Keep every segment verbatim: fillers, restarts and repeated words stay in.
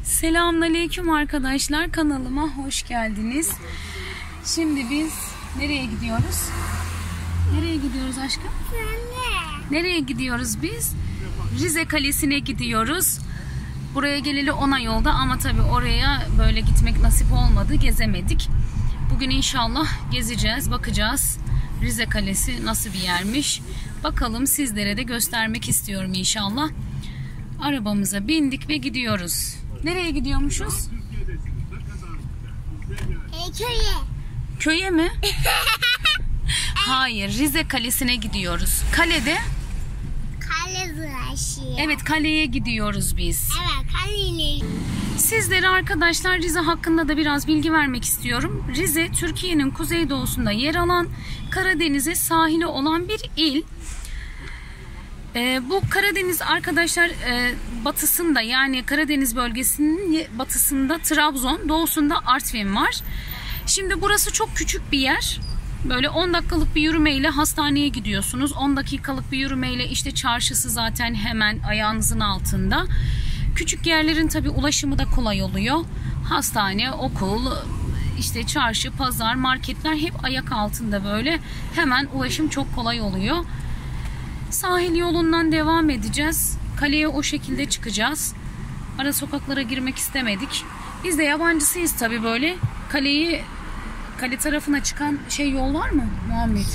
Selamünaleyküm arkadaşlar, kanalıma hoş geldiniz. Şimdi biz nereye gidiyoruz? Nereye gidiyoruz aşkım? Nereye gidiyoruz biz? Rize Kalesi'ne gidiyoruz. Buraya geleli on ay oldu ama tabii oraya böyle gitmek nasip olmadı, gezemedik. Bugün inşallah gezeceğiz, bakacağız. Rize Kalesi nasıl bir yermiş? Bakalım, sizlere de göstermek istiyorum inşallah. Arabamıza bindik ve gidiyoruz. Nereye gidiyormuşuz? E, köye. Köye mi? Hayır, Rize Kalesi'ne gidiyoruz. Kalede? Kale zıraşı. Evet, kaleye gidiyoruz biz. Evet, kaleyle. Sizlere arkadaşlar Rize hakkında da biraz bilgi vermek istiyorum. Rize, Türkiye'nin kuzeydoğusunda yer alan, Karadeniz'e sahili olan bir il. Ee, bu Karadeniz arkadaşlar e, batısında, yani Karadeniz bölgesinin batısında Trabzon, doğusunda Artvin var. Şimdi burası çok küçük bir yer. Böyle on dakikalık bir yürümeyle hastaneye gidiyorsunuz. on dakikalık bir yürümeyle işte çarşısı zaten hemen ayağınızın altında. Küçük yerlerin tabii ulaşımı da kolay oluyor. Hastane, okul, işte çarşı, pazar, marketler hep ayak altında böyle. Hemen ulaşım çok kolay oluyor. Sahil yolundan devam edeceğiz. Kaleye o şekilde çıkacağız. Ara sokaklara girmek istemedik. Biz de yabancısıyız tabii böyle. Kaleyi, kale tarafına çıkan şey yol var mı Muhammed?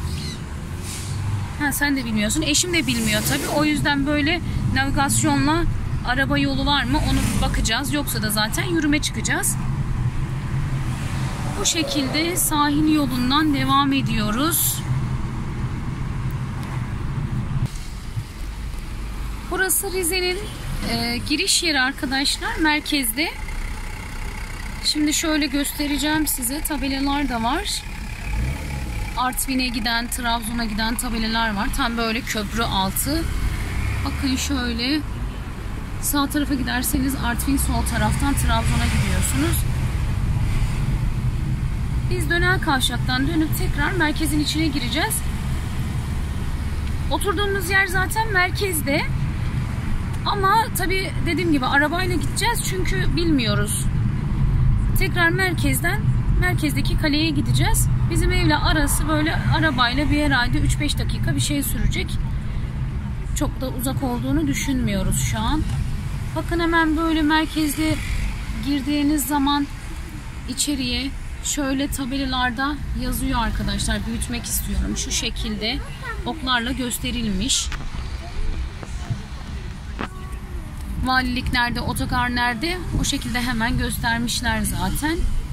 Ha, sen de bilmiyorsun. Eşim de bilmiyor tabii. O yüzden böyle navigasyonla araba yolu var mı onu bakacağız. Yoksa da zaten yürüme çıkacağız. Bu şekilde sahil yolundan devam ediyoruz. Burası Rize'nin e, giriş yeri arkadaşlar, merkezde. Şimdi şöyle göstereceğim size, tabelalar da var. Artvin'e giden, Trabzon'a giden tabelalar var. Tam böyle köprü altı. Bakın şöyle sağ tarafa giderseniz Artvin, sol taraftan Trabzon'a gidiyorsunuz. Biz döner kavşaktan dönüp tekrar merkezin içine gireceğiz. Oturduğumuz yer zaten merkezde. Ama tabii dediğim gibi arabayla gideceğiz çünkü bilmiyoruz. Tekrar merkezden, merkezdeki kaleye gideceğiz. Bizim evle arası böyle arabayla bir herhalde üç beş dakika bir şey sürecek. Çok da uzak olduğunu düşünmüyoruz şu an. Bakın hemen böyle merkezde girdiğiniz zaman içeriye şöyle tabelalarda yazıyor arkadaşlar. Büyütmek istiyorum. Şu şekilde oklarla gösterilmiş. Valilik nerede, otogar nerede, o şekilde hemen göstermişler zaten.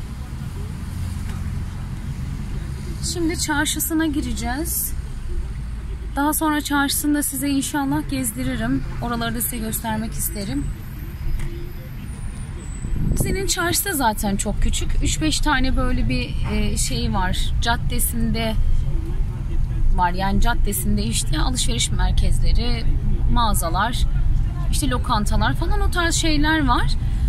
Şimdi çarşısına gireceğiz. Daha sonra çarşısında size inşallah gezdiririm. Oraları da size göstermek isterim. Rize'nin çarşısı zaten çok küçük. üç beş tane böyle bir şey var. Caddesinde var. Yani caddesinde işte alışveriş merkezleri, mağazalar, İşte lokantalar falan, o tarz şeyler var.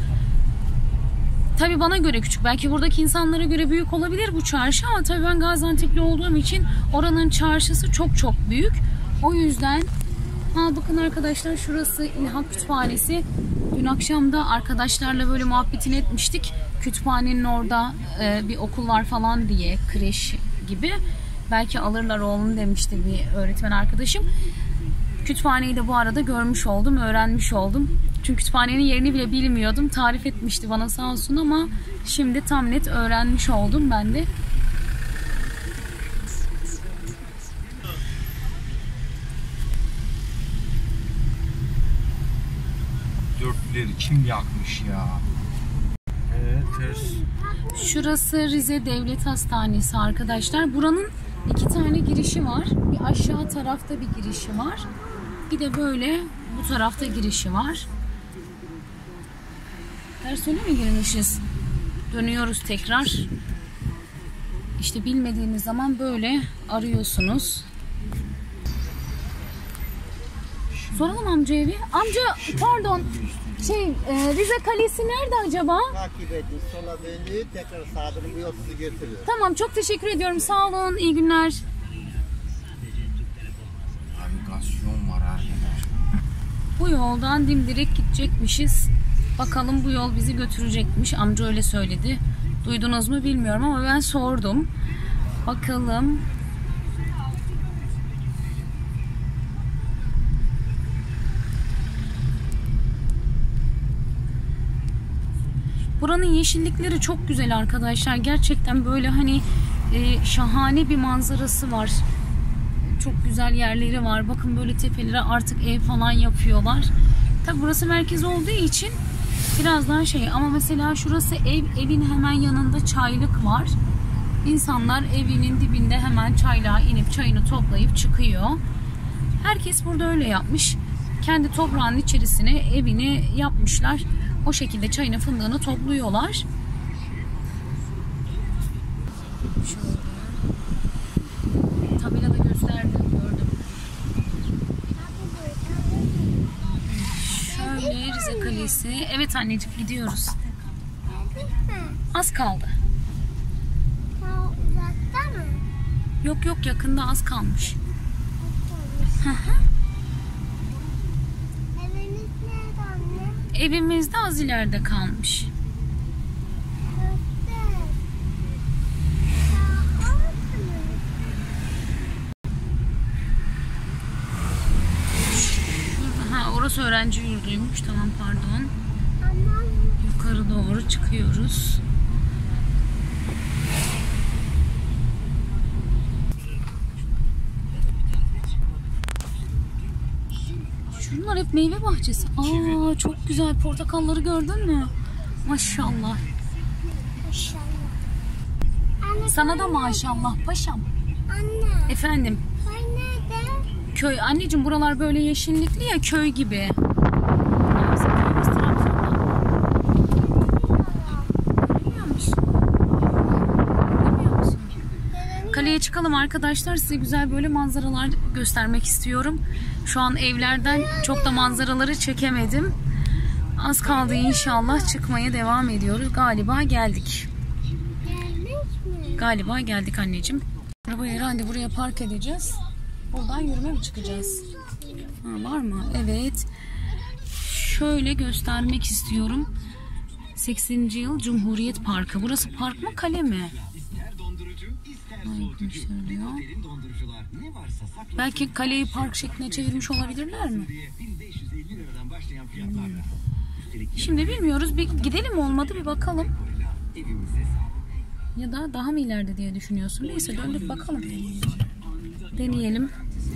Tabii bana göre küçük. Belki buradaki insanlara göre büyük olabilir bu çarşı ama tabii ben Gaziantep'li olduğum için oranın çarşısı çok çok büyük. O yüzden ha bakın arkadaşlar, şurası İlhak Kütüphanesi. Dün akşam da arkadaşlarla böyle muhabbetini etmiştik. Kütüphanenin orada e, bir okul var falan diye, kreş gibi. Belki alırlar oğlum demişti bir öğretmen arkadaşım. Kütüphaneyi de bu arada görmüş oldum, öğrenmiş oldum. Çünkü kütüphanenin yerini bile bilmiyordum. Tarif etmişti bana sağ olsun ama şimdi tam net öğrenmiş oldum ben de. Dörtlüleri kim yakmış ya? Evet, ters. Şurası Rize Devlet Hastanesi arkadaşlar. Buranın iki tane girişi var. Bir aşağı tarafta bir girişi var. Bir de böyle bu tarafta girişi var. Ters yöne mi girmişiz? Dönüyoruz tekrar. İşte bilmediğiniz zaman böyle arıyorsunuz. Soralım amcaya bir. Amca pardon. Şey e, Rize Kalesi nerede acaba? Takip edin. Sola dönüp tekrar sağa dönüp bu yol sizi götürüyor. Tamam, çok teşekkür ediyorum. Sağ olun. İyi günler. Navigasyon var arkadaşlar. Bu yoldan dimdirek gidecekmişiz. Bakalım bu yol bizi götürecekmiş. Amca öyle söyledi. Duydunuz mu bilmiyorum ama ben sordum. Bakalım. Buranın yeşillikleri çok güzel arkadaşlar. Gerçekten böyle hani e, şahane bir manzarası var. Çok güzel yerleri var. Bakın böyle tepelere artık ev falan yapıyorlar. Tabi burası merkez olduğu için biraz daha şey, ama mesela şurası ev, evin hemen yanında çaylık var. İnsanlar evinin dibinde hemen çaylığa inip çayını toplayıp çıkıyor. Herkes burada öyle yapmış. Kendi toprağın içerisine evini yapmışlar. O şekilde çayını, fındığını topluyorlar. Şöyle. Tabelada gösterdim, gördüm. Şöyle Rize Kalesi. Evet anneciğim, gidiyoruz. Az kaldı. Uzakta mı? Yok yok, yakında, az kalmış. Eviniz nerede anne? Evimiz de az ileride kalmış. Göster. Daha orada mı? Ha, orası öğrenci yurduymuş. Tamam, pardon. Ama Yukarı doğru çıkıyoruz. Şunlar hep meyve bahçesi. Aa, çok güzel. Portakalları gördün mü? Maşallah. maşallah. Anne, Sana da maşallah paşam. Anne. Efendim, Köy nerede? köy. Anneciğim, buralar böyle yeşillikli ya, köy gibi. Kaleye çıkalım arkadaşlar. Size güzel böyle manzaralar göstermek istiyorum. Şu an evlerden çok da manzaraları çekemedim. Az kaldı, inşallah çıkmaya devam ediyoruz. Galiba geldik. Gelmiş mi? Galiba geldik anneciğim. Arabayı herhalde buraya park edeceğiz. Buradan yürüme mi çıkacağız? Ha, var mı? Evet. Şöyle göstermek istiyorum. sekseninci yıl Cumhuriyet Parkı. Burası park mı, kale mi? Ay, söylüyor. Belki kaleyi park şekline çevirmiş olabilirler mi? Hmm. Şimdi bilmiyoruz. Bir gidelim, olmadı bir bakalım. Ya da daha mı ileride diye düşünüyorsun. Neyse, döndük bakalım. Deneyelim.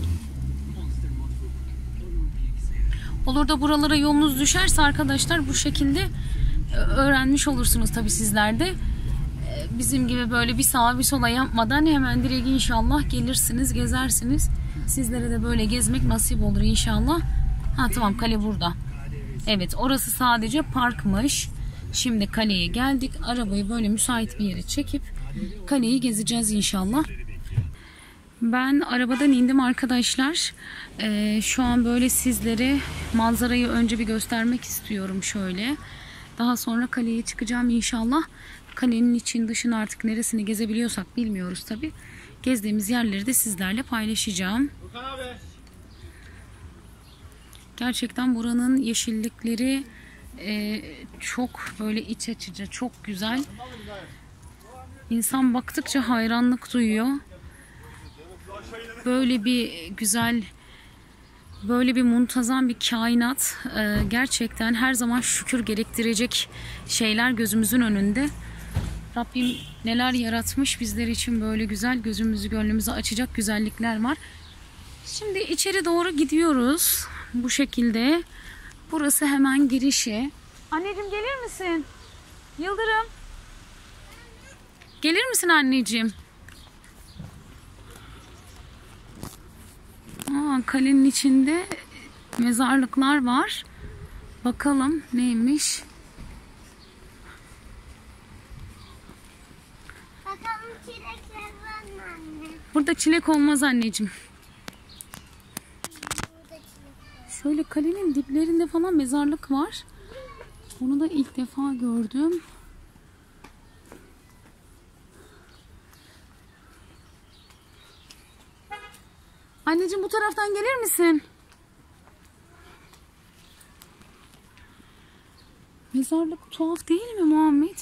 Olur da buralara yolunuz düşerse arkadaşlar, bu şekilde öğrenmiş olursunuz tabii sizler de. Bizim gibi böyle bir sağa bir sola yapmadan hemen direkt inşallah gelirsiniz, gezersiniz. Sizlere de böyle gezmek nasip olur inşallah. Ha tamam, kale burada. Evet, orası sadece parkmış. Şimdi kaleye geldik. Arabayı böyle müsait bir yere çekip kaleyi gezeceğiz inşallah. Ben arabadan indim arkadaşlar. Ee, şu an böyle sizlere manzarayı önce bir göstermek istiyorum şöyle. Daha sonra kaleye çıkacağım inşallah. Kalenin için dışını artık neresini gezebiliyorsak bilmiyoruz tabi. Gezdiğimiz yerleri de sizlerle paylaşacağım. Gerçekten buranın yeşillikleri e, çok böyle iç açıcı, çok güzel. İnsan baktıkça hayranlık duyuyor. Böyle bir güzel, böyle bir muntazam bir kainat. E, gerçekten her zaman şükür gerektirecek şeyler gözümüzün önünde. Rabbim neler yaratmış bizler için, böyle güzel, gözümüzü gönlümüzü açacak güzellikler var. Şimdi içeri doğru gidiyoruz. Bu şekilde. Burası hemen girişi. Anneciğim, gelir misin? Yıldırım. Gelir misin anneciğim? Aa, kalenin içinde mezarlıklar var. Bakalım neymiş? Bakalım çilekler var mı anne? Burada çilek olmaz anneciğim. Burada çilek var. Şöyle kalenin diplerinde falan mezarlık var. Onu da ilk defa gördüm. Anneciğim, bu taraftan gelir misin? mezarlık tuhaf değil mi Muhammed?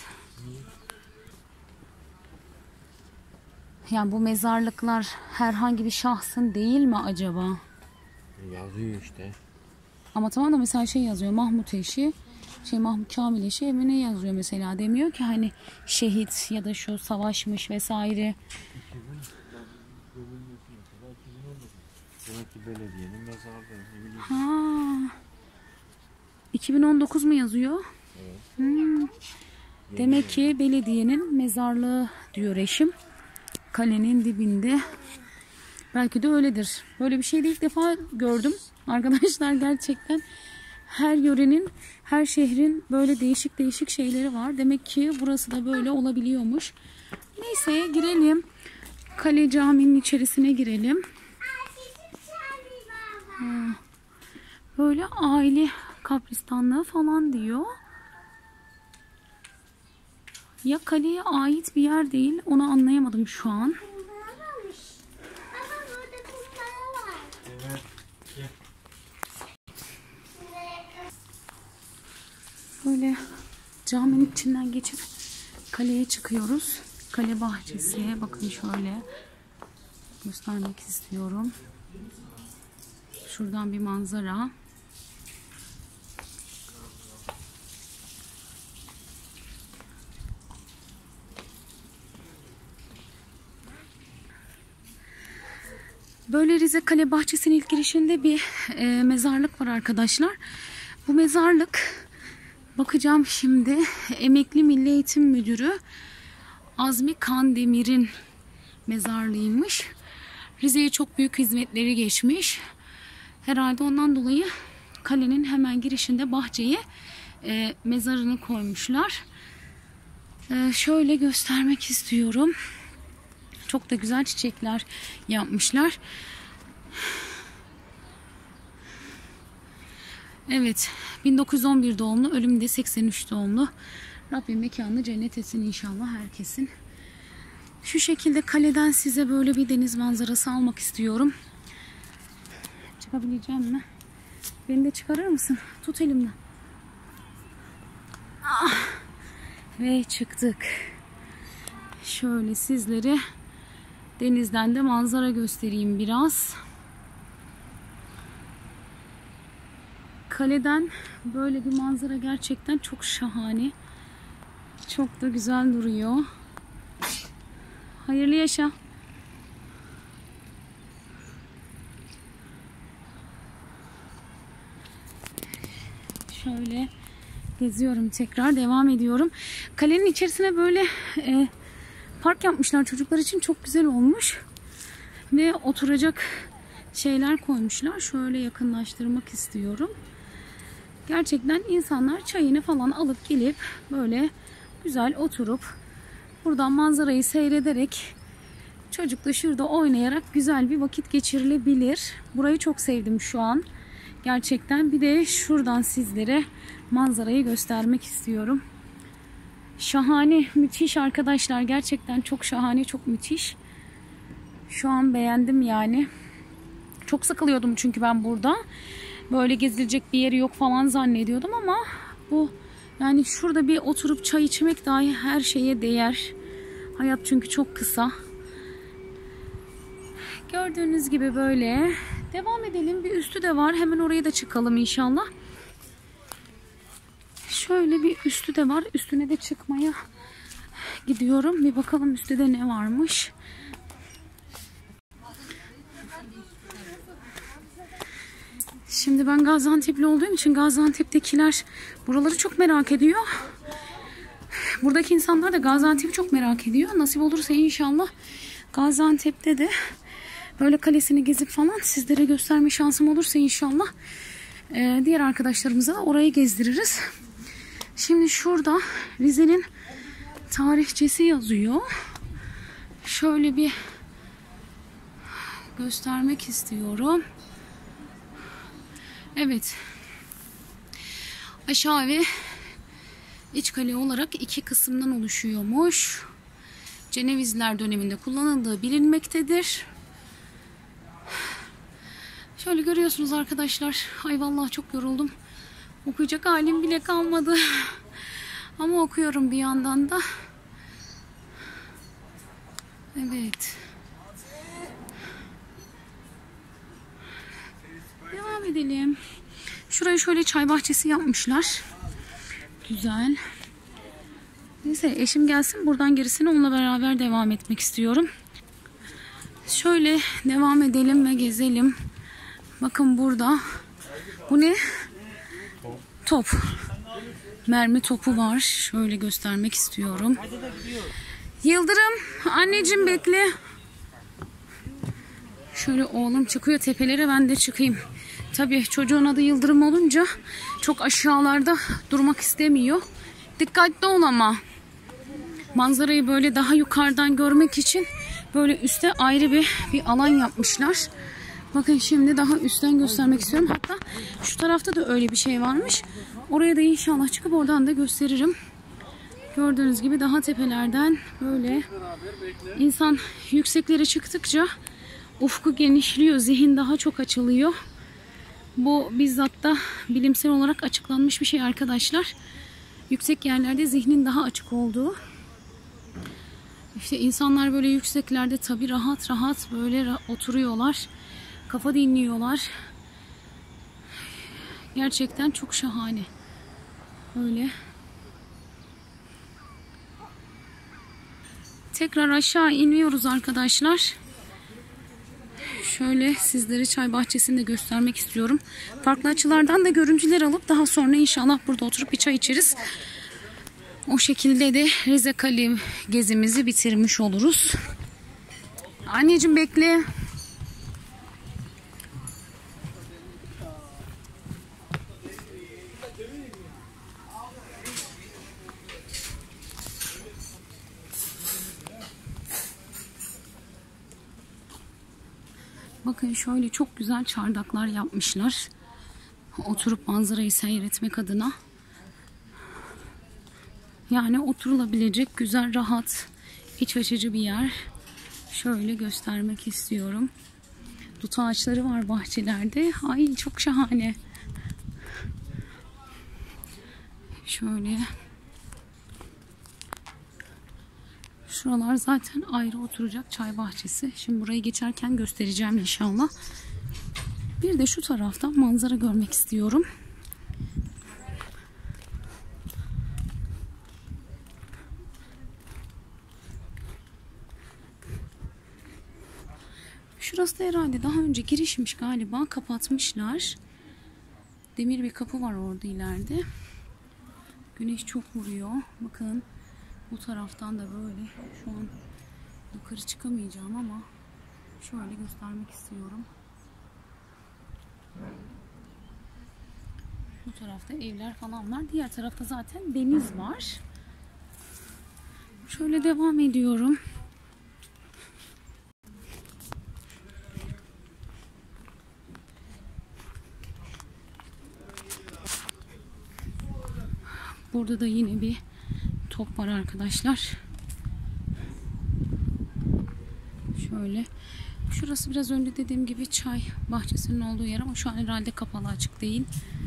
Yani bu mezarlıklar herhangi bir şahsın değil mi acaba? Yazıyor işte. Ama tamam da mesela şey yazıyor, Mahmut eşi, şey Mahmut Kamil eşi evine yazıyor mesela, demiyor ki hani şehit ya da şu savaşmış vesaire. Demek ki belediyenin mezarlığı, ne bileyim. Ha. iki bin on dokuz mu yazıyor? Evet. Hmm. Demek ki belediyenin mezarlığı diyor eşim. Kalenin dibinde. Belki de öyledir. Böyle bir şey de ilk defa gördüm. Arkadaşlar gerçekten her yörenin, her şehrin böyle değişik değişik şeyleri var. Demek ki burası da böyle olabiliyormuş. Neyse girelim. Kale caminin içerisine girelim. Ha. Böyle aile kabristanlığı falan diyor. Ya kaleye ait bir yer değil, onu anlayamadım şu an. Baba burada kumbara var. Evet. Böyle caminin içinden geçip kaleye çıkıyoruz. Kale bahçesi, bakın şöyle göstermek istiyorum. Şuradan bir manzara. Böyle Rize Kale Bahçesi'nin ilk girişinde bir e, mezarlık var arkadaşlar. Bu mezarlık, bakacağım şimdi, emekli Milli Eğitim Müdürü Azmi Kandemir'in mezarlığıymış. Rize'ye çok büyük hizmetleri geçmiş. Herhalde ondan dolayı kalenin hemen girişinde bahçeye e, mezarını koymuşlar. E, şöyle göstermek istiyorum. Çok da güzel çiçekler yapmışlar. Evet, bin dokuz yüz on bir doğumlu, ölümde seksen üç doğumlu. Rabbim mekanını cennet etsin inşallah herkesin. Şu şekilde kaleden size böyle bir deniz manzarası almak istiyorum. Çıkabileceğim mi? Beni de çıkarır mısın? Tut elimden. Ah. Ve çıktık. Şöyle sizlere denizden de manzara göstereyim biraz. Kaleden böyle bir manzara gerçekten çok şahane. Çok da güzel duruyor. Hayırlı yaşa. Şöyle geziyorum, tekrar devam ediyorum. Kalenin içerisine böyle e, park yapmışlar çocuklar için, çok güzel olmuş. Ve oturacak şeyler koymuşlar. Şöyle yakınlaştırmak istiyorum. Gerçekten insanlar çayını falan alıp gelip böyle güzel oturup buradan manzarayı seyrederek, çocukla şurada oynayarak güzel bir vakit geçirilebilir. Burayı çok sevdim şu an. Gerçekten bir de şuradan sizlere manzarayı göstermek istiyorum. Şahane, müthiş arkadaşlar. Gerçekten çok şahane, çok müthiş. Şu an beğendim yani. Çok sıkılıyordum çünkü ben burada. Böyle gezilecek bir yeri yok falan zannediyordum ama bu, yani şurada bir oturup çay içmek dahi her şeye değer. Hayat çünkü çok kısa. Gördüğünüz gibi böyle devam edelim. Bir üstü de var. Hemen oraya da çıkalım inşallah. Şöyle bir üstü de var. Üstüne de çıkmaya gidiyorum. Bir bakalım üstte de ne varmış. Şimdi ben Gaziantep'li olduğum için Gaziantep'tekiler buraları çok merak ediyor. Buradaki insanlar da Gaziantep'i çok merak ediyor. Nasip olursa inşallah Gaziantep'te de böyle kalesini gezip falan sizlere gösterme şansım olursa inşallah ee, diğer arkadaşlarımıza da orayı gezdiririz. Şimdi şurada Rize'nin tarihçesi yazıyor. Şöyle bir göstermek istiyorum. Evet. Aşağı ve iç kale olarak iki kısımdan oluşuyormuş. Cenevizler döneminde kullanıldığı bilinmektedir. Şöyle görüyorsunuz arkadaşlar. Ay vallahi çok yoruldum. Okuyacak halim bile kalmadı. Ama okuyorum bir yandan da. Evet. Devam edelim. Şurayı şöyle çay bahçesi yapmışlar. Güzel. Neyse eşim gelsin, buradan gerisini onunla beraber devam etmek istiyorum. Şöyle devam edelim ve gezelim. Bakın burada. Bu ne? Top. Mermi topu var. Şöyle göstermek istiyorum. Yıldırım, anneciğim bekle. Şöyle oğlum çıkıyor tepelere, ben de çıkayım. Tabii çocuğun adı Yıldırım olunca çok aşağılarda durmak istemiyor. Dikkatli ol ama. Manzarayı böyle daha yukarıdan görmek için böyle üstte ayrı bir, bir alan yapmışlar. Bakın şimdi daha üstten göstermek istiyorum. Hatta şu tarafta da öyle bir şey varmış. Oraya da inşallah çıkıp oradan da gösteririm. Gördüğünüz gibi daha tepelerden böyle insan yükseklere çıktıkça ufku genişliyor. Zihin daha çok açılıyor. Bu bizzat da bilimsel olarak açıklanmış bir şey arkadaşlar. Yüksek yerlerde zihnin daha açık olduğu. İşte insanlar böyle yükseklerde tabii rahat rahat böyle oturuyorlar. Kafa dinliyorlar. Gerçekten çok şahane. Öyle. Tekrar aşağı iniyoruz arkadaşlar. Şöyle sizlere çay bahçesini de göstermek istiyorum. Farklı açılardan da görüntüler alıp daha sonra inşallah burada oturup bir çay içeriz. O şekilde de Rize Kale gezimizi bitirmiş oluruz. Anneciğim bekle. Bakın şöyle çok güzel çardaklar yapmışlar. Oturup manzarayı seyretmek adına. Yani oturulabilecek güzel, rahat, iç açıcı bir yer. Şöyle göstermek istiyorum. Dut ağaçları var bahçelerde. Ay çok şahane. Şöyle. Şuralar zaten ayrı oturacak çay bahçesi. Şimdi burayı geçerken göstereceğim inşallah. Bir de şu taraftan manzara görmek istiyorum. Şurası da herhalde daha önce girişmiş galiba. Kapatmışlar. Demir bir kapı var orada ileride. Güneş çok vuruyor. Bakın bu taraftan da böyle. Şu an yukarı çıkamayacağım ama şöyle göstermek istiyorum. Bu tarafta evler falan var. Diğer tarafta zaten deniz var. Şöyle devam ediyorum. Burada da yine bir top var arkadaşlar. Şöyle. Şurası biraz önce dediğim gibi çay bahçesinin olduğu yer ama şu an herhalde kapalı, açık değil.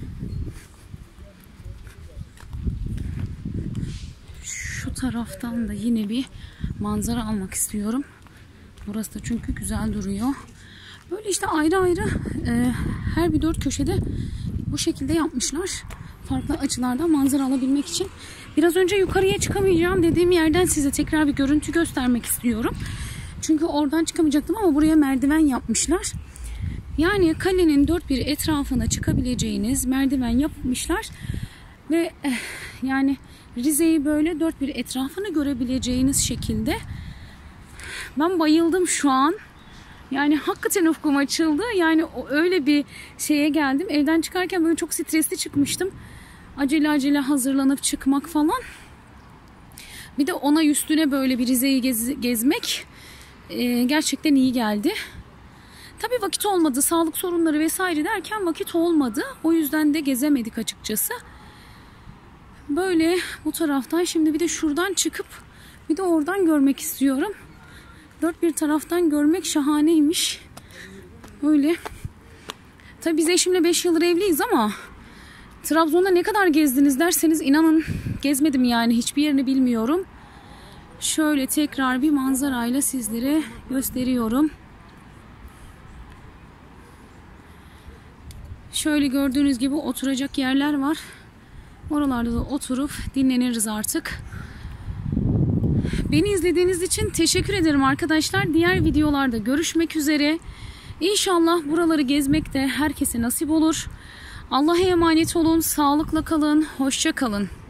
Şu taraftan da yine bir manzara almak istiyorum. Burası da çünkü güzel duruyor. Böyle işte ayrı ayrı e, her bir dört köşede bu şekilde yapmışlar. Farklı açılardan manzara alabilmek için. Biraz önce yukarıya çıkamayacağım dediğim yerden size tekrar bir görüntü göstermek istiyorum. Çünkü oradan çıkamayacaktım ama buraya merdiven yapmışlar. Yani kalenin dört bir etrafına çıkabileceğiniz merdiven yapmışlar. Ve eh, yani Rize'yi böyle dört bir etrafını görebileceğiniz şekilde. Ben bayıldım şu an. Yani hakikaten ufkum açıldı. Yani öyle bir şeye geldim. Evden çıkarken böyle çok stresli çıkmıştım. Acele acele hazırlanıp çıkmak falan. Bir de ona üstüne böyle bir Rize'yi gez, gezmek e, gerçekten iyi geldi. Tabii vakit olmadı. Sağlık sorunları vesaire derken vakit olmadı. O yüzden de gezemedik açıkçası. Böyle bu taraftan şimdi bir de şuradan çıkıp bir de oradan görmek istiyorum. Dört bir taraftan görmek şahaneymiş. Öyle. Tabii biz eşimle beş yıldır evliyiz ama Trabzon'da ne kadar gezdiniz derseniz inanın gezmedim yani, hiçbir yerini bilmiyorum. Şöyle tekrar bir manzarayla sizlere gösteriyorum. Şöyle gördüğünüz gibi oturacak yerler var. Oralarda da oturup dinleniriz artık. Beni izlediğiniz için teşekkür ederim arkadaşlar. Diğer videolarda görüşmek üzere. İnşallah buraları gezmek de herkese nasip olur. Allah'a emanet olun, sağlıkla kalın, hoşça kalın.